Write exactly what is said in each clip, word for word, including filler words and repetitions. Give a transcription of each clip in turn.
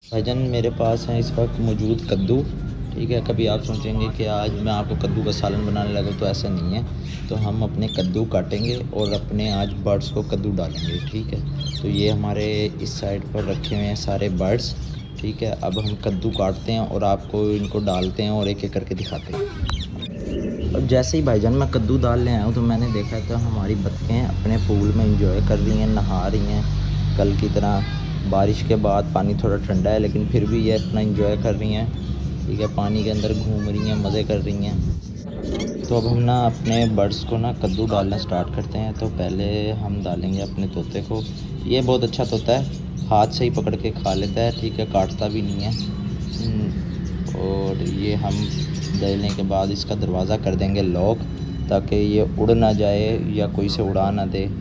भाईजान मेरे पास हैं इस वक्त मौजूद कद्दू। ठीक है, कभी आप सोचेंगे कि आज मैं आपको कद्दू का सालन बनाने लगा, तो ऐसा नहीं है। तो हम अपने कद्दू काटेंगे और अपने आज बर्ड्स को कद्दू डालेंगे। ठीक है, तो ये हमारे इस साइड पर रखे हुए हैं सारे बर्ड्स। ठीक है, अब हम कद्दू काटते हैं और आपको इनको डालते हैं और एक एक करके दिखाते हैं। अब जैसे ही भाईजान मैं कद्दू डाल ले आया हूँ तो मैंने देखा था हमारी बत्तखें अपने पूल में इंजॉय कर रही हैं, नहा रही हैं। कल की तरह बारिश के बाद पानी थोड़ा ठंडा है, लेकिन फिर भी ये अपना इंजॉय कर रही हैं। ठीक है, पानी के अंदर घूम रही हैं, मज़े कर रही हैं। तो अब हम ना अपने बर्ड्स को ना कद्दू डालना स्टार्ट करते हैं। तो पहले हम डालेंगे अपने तोते को। ये बहुत अच्छा तोता है, हाथ से ही पकड़ के खा लेता है। ठीक है, काटता भी नहीं है। और ये हम डालने के बाद इसका दरवाज़ा कर देंगे लॉक, ताकि ये उड़ ना जाए या कोई से उड़ा ना दे।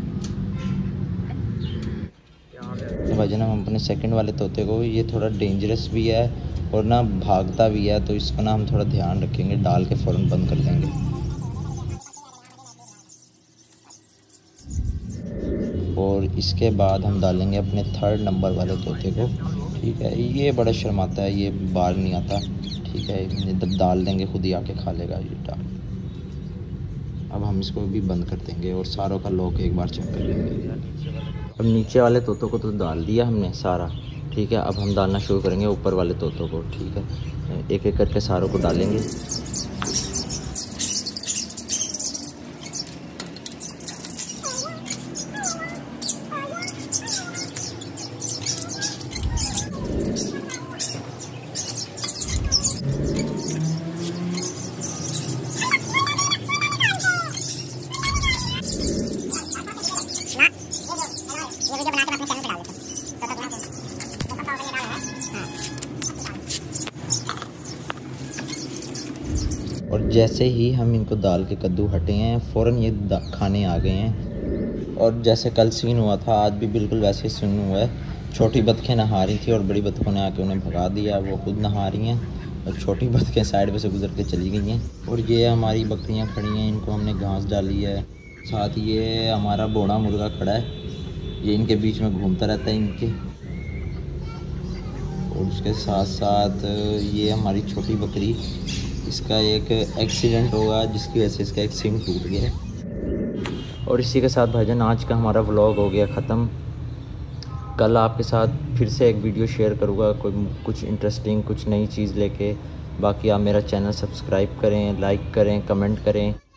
भाईजान हम अपने सेकंड वाले तोते को, ये थोड़ा डेंजरस भी है और ना भागता भी है, तो इसको ना हम थोड़ा ध्यान रखेंगे, डाल के फ़ौरन बंद कर देंगे। और इसके बाद हम डालेंगे अपने थर्ड नंबर वाले तोते को। ठीक है, ये बड़ा शर्माता है, ये बाहर नहीं आता। ठीक है, जब डाल देंगे खुद ही आके खा लेगा ये डाल। अब हम इसको भी बंद कर देंगे और सारों का लॉक एक बार चेक कर लेंगे। अब नीचे वाले तोतों को तो डाल दिया हमने सारा। ठीक है, अब हम डालना शुरू करेंगे ऊपर वाले तोतों को। ठीक है, एक एक करके सारों को डालेंगे। और जैसे ही हम इनको दाल के कद्दू हटे हैं, फ़ौरन ये खाने आ गए हैं। और जैसे कल सीन हुआ था, आज भी बिल्कुल वैसे ही सीन हुआ है। छोटी बतखें नहा रही थी और बड़ी बतखों ने आके उन्हें भगा दिया। वो खुद नहा रही हैं और छोटी बतखें साइड में से गुजर के चली गई हैं। और ये हमारी बकरियां खड़ी हैं, इनको हमने घास डाली है। साथ ये हमारा बोना मुर्गा खड़ा है, ये इनके बीच में घूमता रहता है इनके। और उसके साथ साथ ये हमारी छोटी बकरी, इसका एक एक्सीडेंट होगा जिसकी वजह से इसका एक सिंग टूट गया। और इसी के साथ भाईजान आज का हमारा व्लॉग हो गया ख़त्म। कल आपके साथ फिर से एक वीडियो शेयर करूँगा, कोई कुछ इंटरेस्टिंग, कुछ नई चीज़ लेके। बाकी आप मेरा चैनल सब्सक्राइब करें, लाइक करें, कमेंट करें।